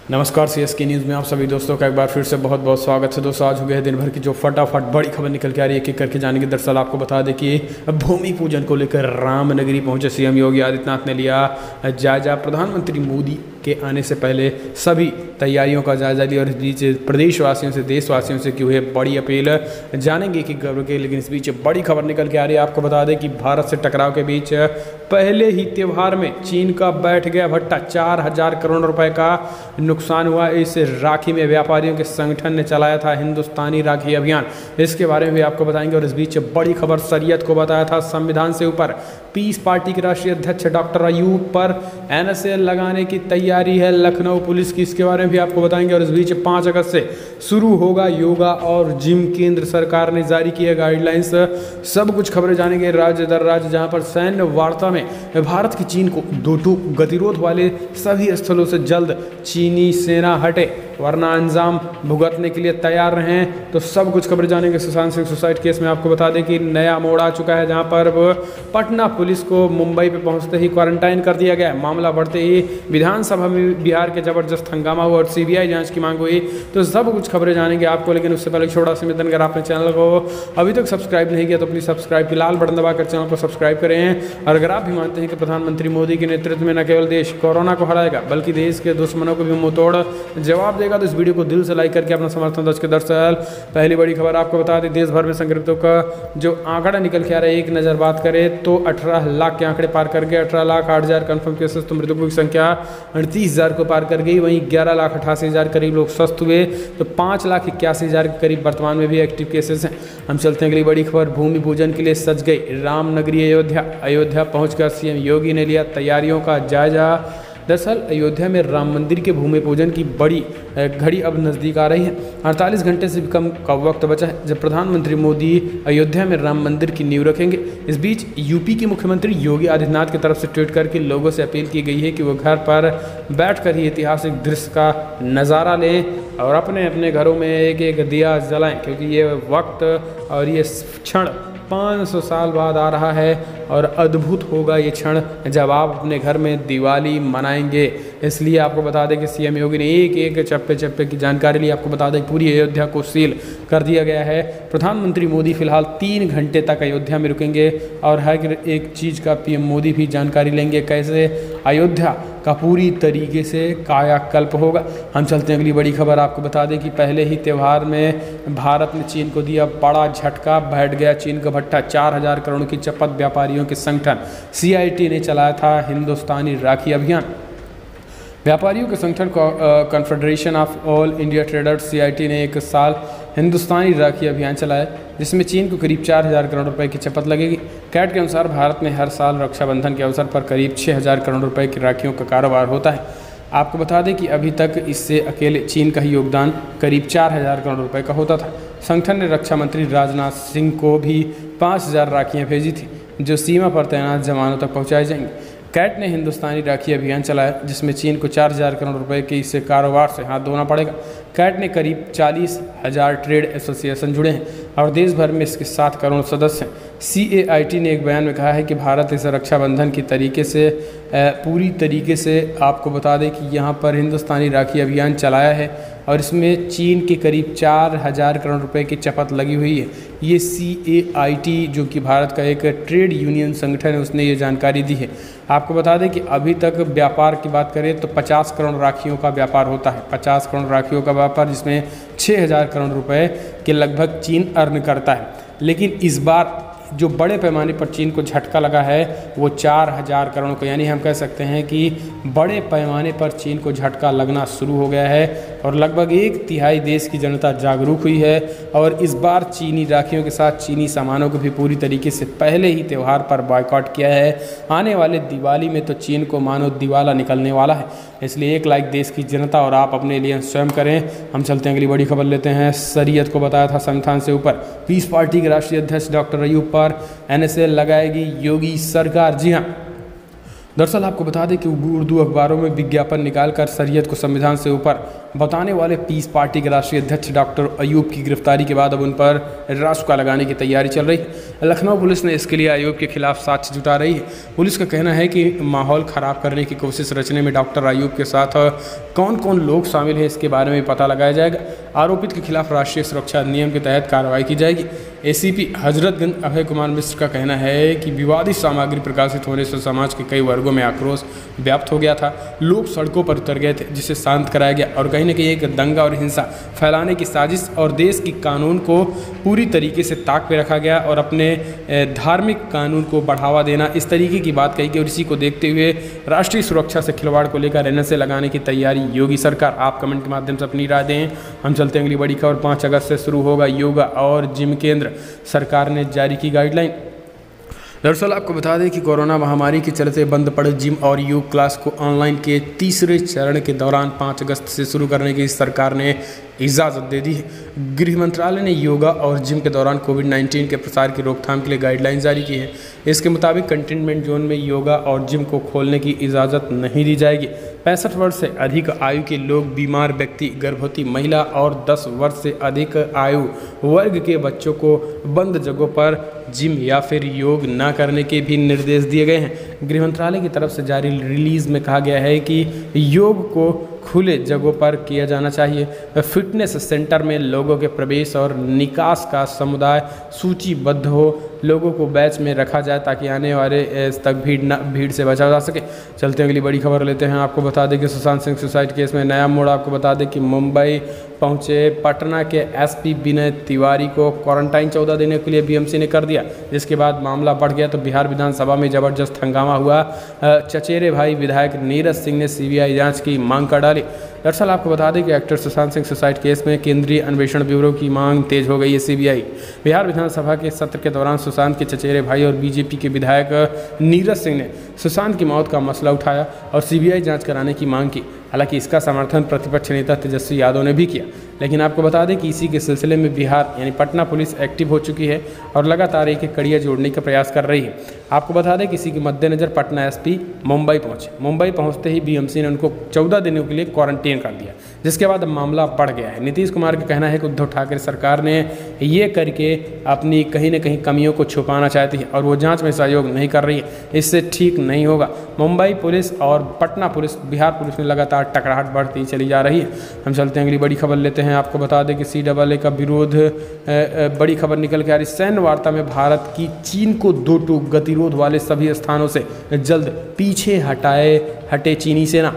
नमस्कार CSK news में आप सभी दोस्तों का एक बार फिर से बहुत बहुत स्वागत है। दोस्तों आज हो गया है दिन भर की जो फटाफट बड़ी खबर निकल के आ रही है, एक एक करके जानेंगे। दरअसल आपको बता दें कि भूमि पूजन को लेकर रामनगरी पहुंचे सीएम योगी आदित्यनाथ ने लिया जायजा। प्रधानमंत्री मोदी के आने से पहले सभी तैयारियों का जायजा लिया और इस बीच प्रदेशवासियों से देशवासियों से की हुई बड़ी अपील जानेंगे कि खबर के। लेकिन इस बीच बड़ी खबर निकल के आ रही है। आपको बता दें कि भारत से टकराव के बीच पहले ही त्यौहार में चीन का बैठ गया भट्टा। 4,000 करोड़ रुपए का नुकसान हुआ। इस राखी में व्यापारियों के संगठन ने चलाया था हिंदुस्तानी राखी अभियान, इसके बारे में भी आपको बताएंगे। और इस बीच बड़ी खबर शरीयत को बताया था संविधान से ऊपर। पीस पार्टी के राष्ट्रीय अध्यक्ष डॉक्टर अयूब पर NSA लगाने की तैयारी है लखनऊ पुलिस की, इसके बारे में भी आपको बताएंगे। और इस बीच 5 अगस्त से शुरू होगा योगा और जिम, केंद्र सरकार ने जारी किया गाइडलाइंस। सब कुछ खबरें जानेंगे राज्य दर राज्य, जहां पर सैन्य वार्ता में भारत की चीन को गतिरोध वाले सभी स्थलों से जल्द चीनी सेना हटे वरना अंजाम भुगतने के लिए तैयार रहें। तो सब कुछ खबर जानेंगे। सुशांत सिंह सुसाइड केस में आपको बता दें कि नया मोड़ आ चुका है, जहां पर पटना पुलिस को मुंबई पे पहुंचते ही क्वारंटाइन कर दिया गया। मामला बढ़ते ही विधानसभा में बिहार के जबरदस्त हंगामा हुआ और CBI जांच की मांग हुई। तो सब कुछ खबरें जानेंगे आपको। लेकिन उससे पहले छोटा सा निवेदन, अगर आपने चैनल को अभी तक सब्सक्राइब नहीं किया तो प्लीज़ सब्सक्राइब की लाल बटन दबाकर चैनल को सब्सक्राइब करें। और अगर आप भी मानते हैं कि प्रधानमंत्री मोदी के नेतृत्व में न केवल देश कोरोना को हराएगा बल्कि देश के दुश्मनों को भी मुंहतोड़ जवाब देगा, तो इस वीडियो को दिल से लाइक करके अपना समर्थन दर्ज के। दरअसल पहली बड़ी खबर आपको बता दें, देश भर में संक्रमितों का जो आंकड़ा निकल के आ रहा है, एक नज़र बात करें तो 18 लाख के आंकड़े पार कर गए। 18,08,000 कन्फर्म केसेस, तो मृतकों की संख्या 38,000 को पार कर गई। वहीं 11,88,000 करीब लोग स्वस्थ हुए, तो 5,81,000 के करीब वर्तमान में भी एक्टिव केसेस हैं। हम चलते हैं अगली बड़ी खबर। भूमि पूजन के लिए सज गई रामनगरी अयोध्या पहुंचकर सीएम योगी ने लिया तैयारियों का जायजा। दरअसल अयोध्या में राम मंदिर के भूमि पूजन की बड़ी घड़ी अब नज़दीक आ रही है। 48 घंटे से भी कम का वक्त बचा है जब प्रधानमंत्री मोदी अयोध्या में राम मंदिर की नींव रखेंगे। इस बीच यूपी के मुख्यमंत्री योगी आदित्यनाथ की तरफ से ट्वीट करके लोगों से अपील की गई है कि वो घर पर बैठकर ही ऐतिहासिक दृश्य का नज़ारा लें और अपने अपने घरों में एक एक दिया जलाएं, क्योंकि ये वक्त और ये क्षण 500 साल बाद आ रहा है और अद्भुत होगा ये क्षण जब आप अपने घर में दिवाली मनाएंगे। इसलिए आपको बता दें कि सीएम योगी ने एक एक चप्पे चप्पे की जानकारी ली। आपको बता दें कि पूरी अयोध्या को सील कर दिया गया है। प्रधानमंत्री मोदी फिलहाल 3 घंटे तक अयोध्या में रुकेंगे और हर एक चीज़ का PM मोदी भी जानकारी लेंगे, कैसे अयोध्या का पूरी तरीके से कायाकल्प होगा। हम चलते हैं अगली बड़ी खबर। आपको बता दें कि पहले ही त्यौहार में भारत ने चीन को दिया बड़ा झटका, बैठ गया चीन का भट्टा। 4,000 करोड़ की चपत, व्यापारियों के संगठन CIT ने चलाया था हिंदुस्तानी राखी अभियान। व्यापारियों के संगठन confederation of all India traders CIT ने एक साल हिंदुस्तानी राखी अभियान चलाया, जिसमें चीन को करीब 4,000 करोड़ रुपए की चपत लगेगी। कैट के अनुसार भारत में हर साल रक्षाबंधन के अवसर पर करीब 6,000 करोड़ रुपए की राखियों का कारोबार होता है। आपको बता दें कि अभी तक इससे अकेले चीन का ही योगदान करीब 4,000 करोड़ रुपए का होता था। संगठन ने रक्षा मंत्री राजनाथ सिंह को भी 5,000 राखियाँ भेजी थी, जो सीमा पर तैनात जवानों तक पहुँचाई जाएंगी। कैट ने हिंदुस्तानी राखी अभियान चलाया, जिसमें चीन को 4,000 करोड़ रुपए के इससे कारोबार से हाथ धोना पड़ेगा। कैट ने करीब 40,000 ट्रेड एसोसिएशन जुड़े हैं और देश भर में इसके 7 करोड़ सदस्य हैं। CAIT ने एक बयान में कहा है कि भारत इस रक्षाबंधन की पूरी तरीके से आपको बता दें कि यहाँ पर हिंदुस्तानी राखी अभियान चलाया है और इसमें चीन के करीब 4,000 करोड़ रुपए की चपत लगी हुई है। ये CAIT जो कि भारत का एक ट्रेड यूनियन संगठन है, उसने ये जानकारी दी है। आपको बता दें कि अभी तक व्यापार की बात करें तो 50 करोड़ राखियों का व्यापार होता है। 50 करोड़ राखियों का व्यापार, जिसमें 6,000 करोड़ रुपए के लगभग चीन अर्न करता है। लेकिन इस बार जो बड़े पैमाने पर चीन को झटका लगा है वो 4,000 करोड़ को, यानी हम कह सकते हैं कि बड़े पैमाने पर चीन को झटका लगना शुरू हो गया है और लगभग 1/3 देश की जनता जागरूक हुई है। और इस बार चीनी राखियों के साथ चीनी सामानों को भी पूरी तरीके से पहले ही त्यौहार पर बॉयकॉट किया है। आने वाले दिवाली में तो चीन को मानो दिवाला निकलने वाला है। इसलिए एक लाइक देश की जनता और आप अपने लिए स्वयं करें। हम चलते हैं अगली बड़ी खबर लेते हैं। शरीयत को बताया था संविधान से ऊपर। पीस पार्टी के राष्ट्रीय अध्यक्ष डॉक्टर अयूब पर NSA लगाएगी योगी सरकार। जी हाँ, दरअसल आपको बता दें कि उर्दू अखबारों में विज्ञापन निकालकर शरीयत को संविधान से ऊपर बताने वाले पीस पार्टी के राष्ट्रीय अध्यक्ष डॉक्टर अयूब की गिरफ्तारी के बाद अब उन पर रासुका लगाने की तैयारी चल रही है। लखनऊ पुलिस ने इसके लिए अयूब के खिलाफ साक्ष्य जुटा रही है। पुलिस का कहना है कि माहौल ख़राब करने की कोशिश रचने में डॉक्टर अयूब के साथ कौन कौन लोग शामिल हैं इसके बारे में पता लगाया जाएगा। आरोपित के खिलाफ राष्ट्रीय सुरक्षा अधिनियम के तहत कार्रवाई की जाएगी। एसीपी हजरतगंज अभय कुमार मिश्र का कहना है कि विवादित सामग्री प्रकाशित होने से समाज के कई वर्गों में आक्रोश व्याप्त हो गया था। लोग सड़कों पर उतर गए थे, जिसे शांत कराया गया और कहीं न कहीं एक दंगा और हिंसा फैलाने की साजिश और देश की कानून को पूरी तरीके से ताक पे रखा गया और अपने धार्मिक कानून को बढ़ावा देना, इस तरीके की बात कही गई। और इसी को देखते हुए राष्ट्रीय सुरक्षा से खिलवाड़ को लेकर एनएसए लगाने की तैयारी योगी सरकार। आप कमेंट के माध्यम से अपनी राय दें। हम चलते हैं अगली बड़ी खबर। 5 अगस्त से शुरू होगा योगा और जिम केंद्र, सरकार ने जारी की गाइडलाइन। दरअसल आपको बता दें कि कोरोना महामारी के चलते बंद पड़े जिम और योग क्लास को ऑनलाइन के तीसरे चरण के दौरान 5 अगस्त से शुरू करने की सरकार ने इजाज़त दे दी है। गृह मंत्रालय ने योगा और जिम के दौरान कोविड-19 के प्रसार की रोकथाम के लिए गाइडलाइन जारी की है। इसके मुताबिक कंटेनमेंट जोन में योगा और जिम को खोलने की इजाज़त नहीं दी जाएगी। 65 वर्ष से अधिक आयु के लोग, बीमार व्यक्ति, गर्भवती महिला और 10 वर्ष से अधिक आयु वर्ग के बच्चों को बंद जगहों पर जिम या फिर योग न करने के भी निर्देश दिए गए हैं। गृह मंत्रालय की तरफ से जारी रिलीज में कहा गया है कि योग को खुले जगहों पर किया जाना चाहिए। फिटनेस सेंटर में लोगों के प्रवेश और निकास का समुदाय सूचीबद्ध हो, लोगों को बैच में रखा जाए ताकि आने वाले तक भीड़ से बचा जा सके। चलते अगली बड़ी खबर लेते हैं। आपको बता दें कि सुशांत सिंह सुसाइड केस में नया मोड़। आपको बता दें कि मुंबई पहुंचे पटना के एसपी विनय तिवारी को क्वारंटाइन 14 दिनों के लिए बीएमसी ने कर दिया, जिसके बाद मामला बढ़ गया तो बिहार विधानसभा में जबरदस्त हंगामा हुआ। चचेरे भाई विधायक नीरज सिंह ने सीबीआई जांच की मांग कर डाली। दरअसल आपको बता दें कि actor Sushant Singh suicide case में केंद्रीय अन्वेषण ब्यूरो की मांग तेज हो गई है। सीबीआई बिहार विधानसभा के सत्र के दौरान सुशांत के चचेरे भाई और बीजेपी के विधायक नीरज सिंह ने सुशांत की मौत का मसला उठाया और सीबीआई जांच कराने की मांग की। हालांकि इसका समर्थन प्रतिपक्ष नेता तेजस्वी यादव ने भी किया। लेकिन आपको बता दें कि इसी के सिलसिले में बिहार यानी पटना पुलिस एक्टिव हो चुकी है और लगातार एक कड़ियाँ जोड़ने का प्रयास कर रही है। आपको बता दें कि इसी के मद्देनज़र पटना एसपी मुंबई पहुंचे। मुंबई पहुंचते ही बीएमसी ने उनको 14 दिनों के लिए क्वारंटीन कर दिया, जिसके बाद अब मामला बढ़ गया है। नीतीश कुमार का कहना है कि उद्धव ठाकरे सरकार ने ये करके अपनी कहीं न कहीं कमियों को छुपाना चाहती है और वो जांच में सहयोग नहीं कर रही है। इससे ठीक नहीं होगा। मुंबई पुलिस और पटना पुलिस, बिहार पुलिस में लगातार टकराहट बढ़ती चली जा रही है। हम चलते हैं अगली बड़ी खबर लेते हैं। आपको बता दें कि CAA का विरोध, बड़ी खबर निकल के आ रही। सैन्य वार्ता में भारत की चीन को 2 टूक, गतिरोध वाले सभी स्थानों से जल्द पीछे हटे चीनी सेना।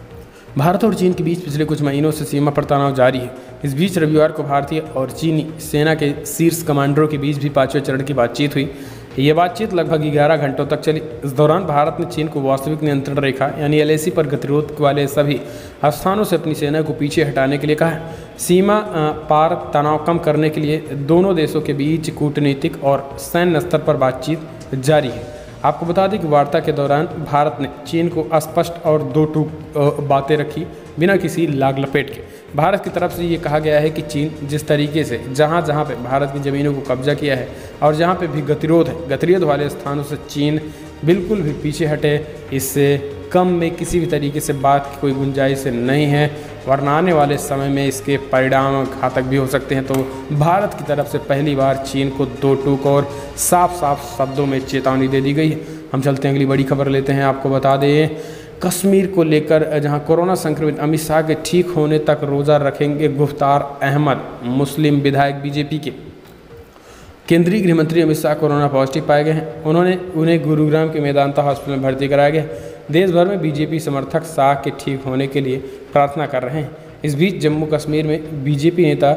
भारत और चीन के बीच पिछले कुछ महीनों से सीमा पर तनाव जारी है। इस बीच रविवार को भारतीय और चीनी सेना के शीर्ष कमांडरों के बीच भी 5वें चरण की बातचीत हुई। ये बातचीत लगभग 11 घंटों तक चली। इस दौरान भारत ने चीन को वास्तविक नियंत्रण रेखा यानी LAC पर गतिरोध वाले सभी स्थानों से अपनी सेना को पीछे हटाने के लिए कहा है। सीमा पार तनाव कम करने के लिए दोनों देशों के बीच कूटनीतिक और सैन्य स्तर पर बातचीत जारी है। आपको बता दें कि वार्ता के दौरान भारत ने चीन को अस्पष्ट और 2 टूक बातें रखी बिना किसी लाग लपेट के। भारत की तरफ से ये कहा गया है कि चीन जिस तरीके से जहाँ पे भारत की ज़मीनों को कब्जा किया है और जहाँ पे भी गतिरोध वाले स्थानों से चीन बिल्कुल भी पीछे हटे, इससे कम में किसी भी तरीके से बात की कोई गुंजाइश नहीं है, वरना आने वाले समय में इसके परिणाम घातक भी हो सकते हैं। तो भारत की तरफ से पहली बार चीन को 2 टूक और साफ शब्दों में चेतावनी दे दी गई है। हम चलते हैं अगली बड़ी खबर लेते हैं। आपको बता दें कश्मीर को लेकर जहां कोरोना संक्रमित अमित शाह के ठीक होने तक रोज़ा रखेंगे गुफ्तार अहमद। मुस्लिम विधायक बीजेपी के केंद्रीय गृह मंत्री अमित शाह कोरोना पॉजिटिव पाए गए हैं। उन्हें गुरुग्राम के मेदांता हॉस्पिटल में भर्ती कराया गया। देश भर में बीजेपी समर्थक शाह के ठीक होने के लिए प्रार्थना कर रहे हैं। इस बीच जम्मू कश्मीर में बीजेपी नेता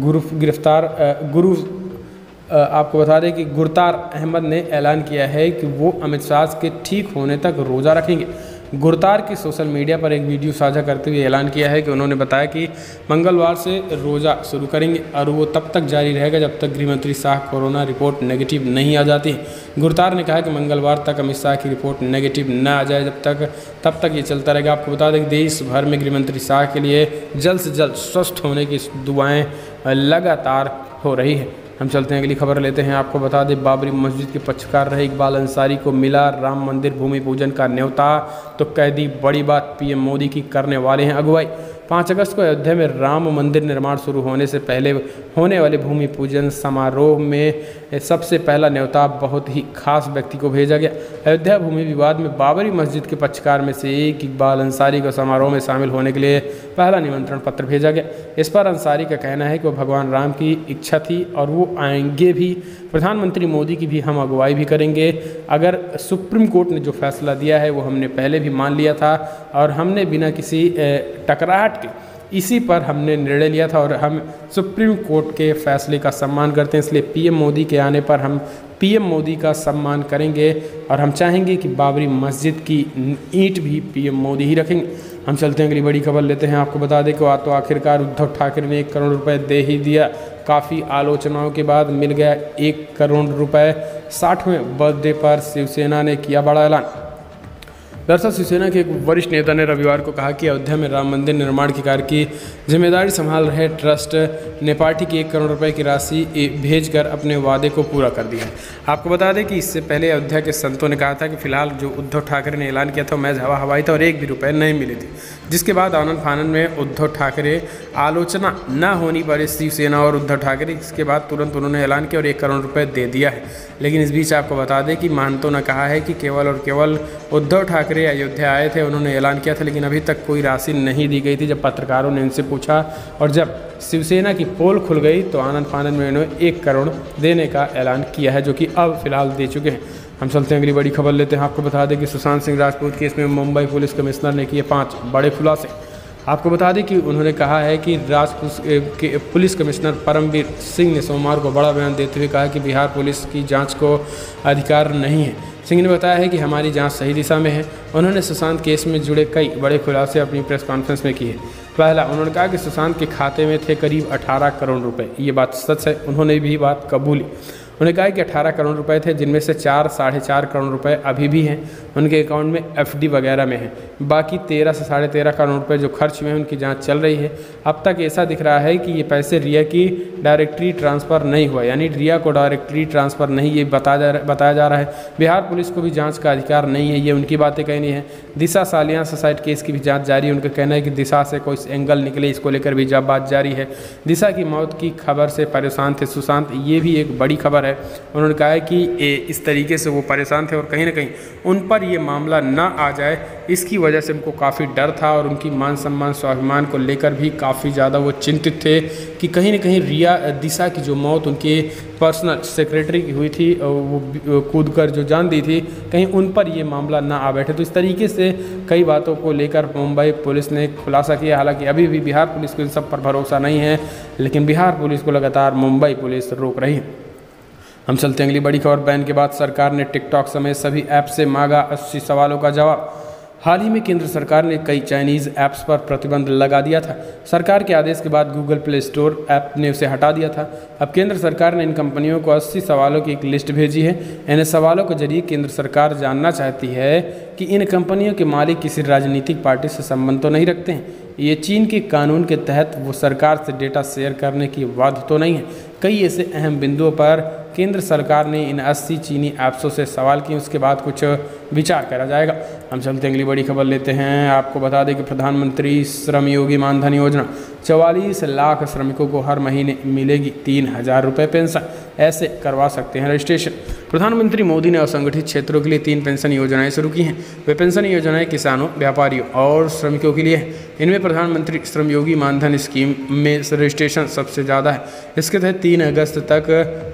आपको बता दें कि गुरतार अहमद ने ऐलान किया है कि वो अमित शाह के ठीक होने तक रोज़ा रखेंगे। गुरतार की सोशल मीडिया पर एक वीडियो साझा करते हुए ऐलान किया है कि उन्होंने बताया कि मंगलवार से रोज़ा शुरू करेंगे और वो तब तक जारी रहेगा जब तक गृहमंत्री शाह कोरोना रिपोर्ट नेगेटिव नहीं आ जाती है। गुरतार ने कहा कि मंगलवार तक अमित शाह की रिपोर्ट नेगेटिव न आ जाए तब तक ये चलता रहेगा। आपको बता दें कि देश भर में गृहमंत्री शाह के लिए जल्द से जल्द स्वस्थ होने की दुआएँ लगातार हो रही है। हम चलते हैं अगली खबर लेते हैं। आपको बता दें, बाबरी मस्जिद के पक्षकार रहे इकबाल अंसारी को मिला राम मंदिर भूमि पूजन का न्योता, तो कह दी बड़ी बात, पीएम मोदी की करने वाले हैं अगुवाई। 5 अगस्त को अयोध्या में राम मंदिर निर्माण शुरू होने से पहले होने वाले भूमि पूजन समारोह में सबसे पहला न्योता बहुत ही खास व्यक्ति को भेजा गया। अयोध्या भूमि विवाद में बाबरी मस्जिद के पक्षकार में से एक इकबाल अंसारी को समारोह में शामिल होने के लिए पहला निमंत्रण पत्र भेजा गया। इस पर अंसारी का कहना है कि वो भगवान राम की इच्छा थी और वो आएंगे भी। प्रधानमंत्री मोदी की भी हम अगुवाई भी करेंगे। अगर सुप्रीम कोर्ट ने जो फैसला दिया है वो हमने पहले भी मान लिया था और हमने बिना किसी टकराहट के इसी पर हमने निर्णय लिया था और हम सुप्रीम कोर्ट के फैसले का सम्मान करते हैं। इसलिए पीएम मोदी के आने पर हम पीएम मोदी का सम्मान करेंगे और हम चाहेंगे कि बाबरी मस्जिद की ईंट भी पीएम मोदी ही रखेंगे। हम चलते हैं अगली बड़ी खबर लेते हैं। आपको बता दें कि तो आखिरकार उद्धव ठाकरे ने 1 करोड़ रुपए दे ही दिया। काफ़ी आलोचनाओं के बाद मिल गया 1 करोड़ रुपए। 60वें बर्थडे पर शिवसेना ने किया बड़ा ऐलान। दरअसल शिवसेना के एक वरिष्ठ नेता ने रविवार को कहा कि अयोध्या में राम मंदिर निर्माण के कार्य की जिम्मेदारी संभाल रहे ट्रस्ट ने पार्टी की 1 करोड़ रुपए की राशि भेजकर अपने वादे को पूरा कर दिया है। आपको बता दें कि इससे पहले अयोध्या के संतों ने कहा था कि फिलहाल जो उद्धव ठाकरे ने ऐलान किया था महज हवा हवाई था और 1 भी रुपये नहीं मिले थे, जिसके बाद आनंद फानंद में उद्धव ठाकरे आलोचना न होनी पर शिवसेना और उद्धव ठाकरे इसके बाद तुरंत उन्होंने ऐलान किया और 1 करोड़ रुपये दे दिया है। लेकिन इस बीच आपको बता दें कि महंतों ने कहा है कि केवल और केवल उद्धव ठाकरे अयोध्या आए थे, उन्होंने ऐलान किया था, लेकिन अभी तक कोई राशि नहीं दी गई थी। जब पत्रकारों ने इनसे पूछा और जब शिवसेना की पोल खुल गई तो आनंद फानंद में उन्होंने 1 करोड़ देने का ऐलान किया है, जो कि अब फिलहाल दे चुके हैं। हम चलते हैं अगली बड़ी खबर लेते हैं। आपको बता दें कि सुशांत सिंह राजपूत केस में मुंबई पुलिस कमिश्नर ने किए 5 बड़े खुलासे। आपको बता दें कि उन्होंने कहा है कि के पुलिस कमिश्नर परमवीर सिंह ने सोमवार को बड़ा बयान देते हुए कहा कि बिहार पुलिस की जांच को अधिकार नहीं है। सिंह ने बताया है कि हमारी जांच सही दिशा में है। उन्होंने सुशांत केस में जुड़े कई बड़े खुलासे अपनी प्रेस कॉन्फ्रेंस में किए। पहला, उन्होंने कहा कि सुशांत के खाते में थे करीब 18 करोड़ रुपए। ये बात सच है, उन्होंने भी बात कबूली। उन्होंने कहा कि 18 करोड़ रुपए थे, जिनमें से 4 साढ़े 4 करोड़ रुपए अभी भी हैं उनके अकाउंट में, एफडी वगैरह में है। बाकी 13 से साढ़े 13 करोड़ रुपए जो खर्च हुए हैं उनकी जांच चल रही है। अब तक ऐसा दिख रहा है कि ये पैसे रिया की डायरेक्टरी ट्रांसफ़र नहीं हुआ, यानी रिया को डायरेक्टरी ट्रांसफ़र नहीं, ये बताया जा रहा है। बिहार पुलिस को भी जाँच का अधिकार नहीं है, ये उनकी बातें कहनी है। दिशा सालियान सुसाइड केस की भी जाँच जारी है। उनका कहना है कि दिशा से कोई एंगल निकले, इसको लेकर भी जब बात जारी है। दिशा की मौत की खबर से परेशान थे सुशांत, ये भी एक बड़ी खबर है। उन्होंने कहा है कि इस तरीके से वो परेशान थे और कहीं ना कहीं उन पर ये मामला ना आ जाए, इसकी वजह से उनको काफ़ी डर था और उनकी मान सम्मान स्वाभिमान को लेकर भी काफ़ी ज़्यादा वो चिंतित थे कि कहीं ना कहीं रिया दिशा की जो मौत उनके पर्सनल सेक्रेटरी की हुई थी, वो कूद कर जो जान दी थी, कहीं उन पर ये मामला ना आ बैठे। तो इस तरीके से कई बातों को लेकर मुंबई पुलिस ने खुलासा किया। हालांकि अभी भी बिहार पुलिस को इन सब पर भरोसा नहीं है, लेकिन बिहार पुलिस को लगातार मुंबई पुलिस रोक रही है। हम चलते हैं अगली बड़ी खबर। बैन के बाद सरकार ने टिकटॉक समेत सभी ऐप से मांगा 80 सवालों का जवाब। हाल ही में केंद्र सरकार ने कई चाइनीज़ ऐप्स पर प्रतिबंध लगा दिया था। सरकार के आदेश के बाद गूगल प्ले स्टोर ऐप ने उसे हटा दिया था। अब केंद्र सरकार ने इन कंपनियों को 80 सवालों की एक लिस्ट भेजी है। इन सवालों के जरिए केंद्र सरकार जानना चाहती है कि इन कंपनियों के मालिक किसी राजनीतिक पार्टी से संबंध तो नहीं रखते हैं, ये चीन के कानून के तहत वो सरकार से डेटा शेयर करने की बाध्य तो नहीं है। कई ऐसे अहम बिंदुओं पर केंद्र सरकार ने इन 80 चीनी ऐप्सों से सवाल किए, उसके बाद कुछ विचार करा जाएगा। हम चलते अगली बड़ी खबर लेते हैं। आपको बता दें कि प्रधानमंत्री श्रम योगी मानधन योजना 44 लाख श्रमिकों को हर महीने मिलेगी 3,000 रुपये पेंशन, ऐसे करवा सकते हैं रजिस्ट्रेशन। प्रधानमंत्री मोदी ने असंगठित क्षेत्रों के लिए 3 पेंशन योजनाएं शुरू की हैं। वे पेंशन योजनाएं किसानों, व्यापारियों और श्रमिकों के लिए हैं। इनमें प्रधानमंत्री श्रम योगी मानधन स्कीम में रजिस्ट्रेशन सबसे ज़्यादा है। इसके तहत 3 अगस्त तक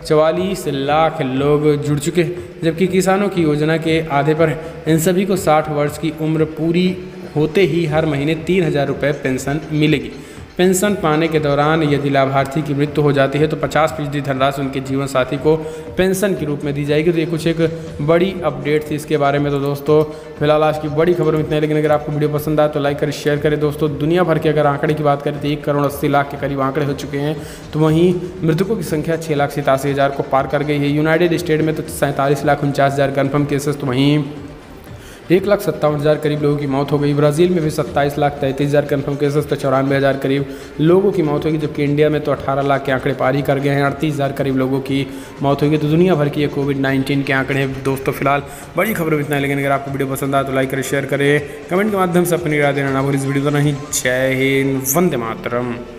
44 लाख लोग जुड़ चुके हैं, जबकि किसानों की योजना के आधे पर है। इन सभी को 60 वर्ष की उम्र पूरी होते ही हर महीने 3,000 रुपये पेंशन मिलेगी। पेंशन पाने के दौरान यदि लाभार्थी की मृत्यु हो जाती है तो 50% धनराशि उनके जीवन साथी को पेंशन के रूप में दी जाएगी। तो ये कुछ एक बड़ी अपडेट थी इसके बारे में। तो दोस्तों फिलहाल आज की बड़ी खबर में इतना है, लेकिन अगर आपको वीडियो पसंद आए तो लाइक करें, शेयर करें। दोस्तों दुनिया भर के अगर आंकड़े की बात करें तो 1 करोड़ 80 लाख के करीब आंकड़े हो चुके हैं। तो वहीं मृतकों की संख्या 6,87,000 को पार कर गई है। यूनाइटेड स्टेट में तो 47,49,000 कन्फर्म केसेस, तो वहीं 1,57,000 करीब लोगों की मौत हो गई। ब्राज़ील में भी 27,33,000 कन्फर्म केसेस, तो 94,000 करीब लोगों की मौत होगी, जबकि इंडिया में तो 18 लाख के आंकड़े पार ही कर गए हैं। 38,000 करीब लोगों की मौत होगी। तो दुनिया भर की ये कोविड-19 के आंकड़े हैं दोस्तों। फिलहाल बड़ी खबर इतना है, लेकिन अगर आपको वीडियो पसंद आए तो लाइक करें, शेयर करें, कमेंट के माध्यम से अपनी राय देना ना भूलिए। इस वीडियो को नहीं। जय हिंद, वंदे मातरम।